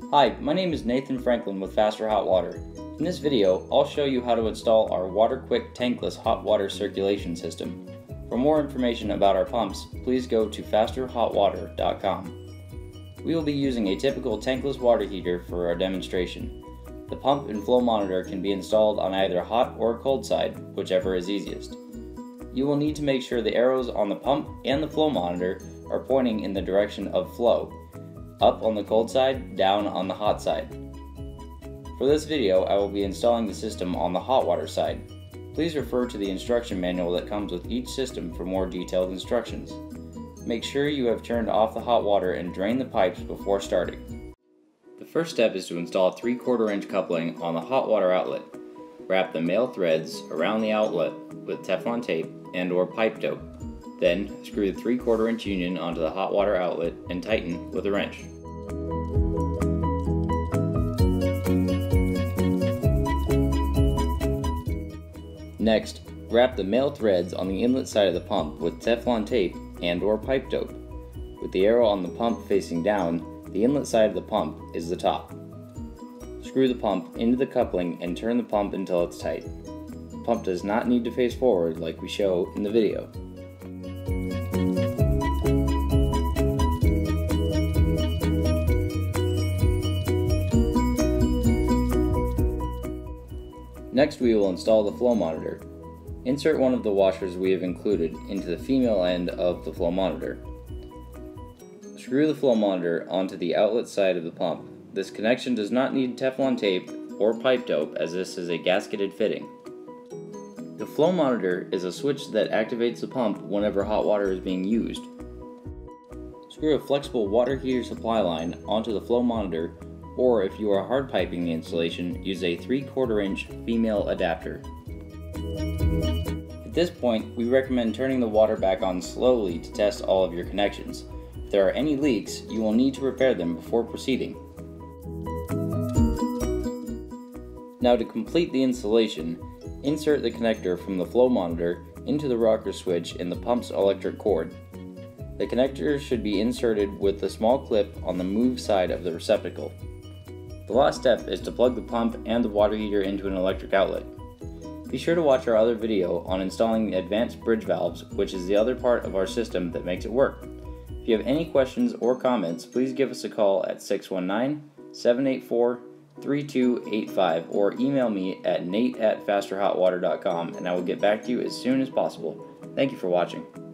Hi, my name is Nathan Franklin with Faster Hot Water. In this video, I'll show you how to install our WaterQuick Tankless hot water circulation system. For more information about our pumps, please go to fasterhotwater.com. We will be using a typical tankless water heater for our demonstration. The pump and flow monitor can be installed on either hot or cold side, whichever is easiest. You will need to make sure the arrows on the pump and the flow monitor are pointing in the direction of flow, up on the cold side, down on the hot side. For this video, I will be installing the system on the hot water side. Please refer to the instruction manual that comes with each system for more detailed instructions. Make sure you have turned off the hot water and drain the pipes before starting. The first step is to install a 3/4 inch coupling on the hot water outlet. Wrap the male threads around the outlet with Teflon tape and/or pipe dope. Then, screw the 3/4 inch union onto the hot water outlet and tighten with a wrench. Next, wrap the male threads on the inlet side of the pump with Teflon tape and/or pipe dope. With the arrow on the pump facing down, the inlet side of the pump is the top. Screw the pump into the coupling and turn the pump until it's tight. The pump does not need to face forward like we show in the video. Next, we will install the flow monitor. Insert one of the washers we have included into the female end of the flow monitor. Screw the flow monitor onto the outlet side of the pump. This connection does not need Teflon tape or pipe dope, as this is a gasketed fitting. The flow monitor is a switch that activates the pump whenever hot water is being used. Screw a flexible water heater supply line onto the flow monitor, or if you are hard piping the installation, use a 3/4 inch female adapter. At this point, we recommend turning the water back on slowly to test all of your connections. If there are any leaks, you will need to repair them before proceeding. Now, to complete the installation, insert the connector from the flow monitor into the rocker switch in the pump's electric cord. The connector should be inserted with the small clip on the move side of the receptacle. The last step is to plug the pump and the water heater into an electric outlet. Be sure to watch our other video on installing the advanced bridge valves, which is the other part of our system that makes it work. If you have any questions or comments, please give us a call at 619-784-3285 or email me at nate@fasterhotwater.com and I will get back to you as soon as possible. Thank you for watching.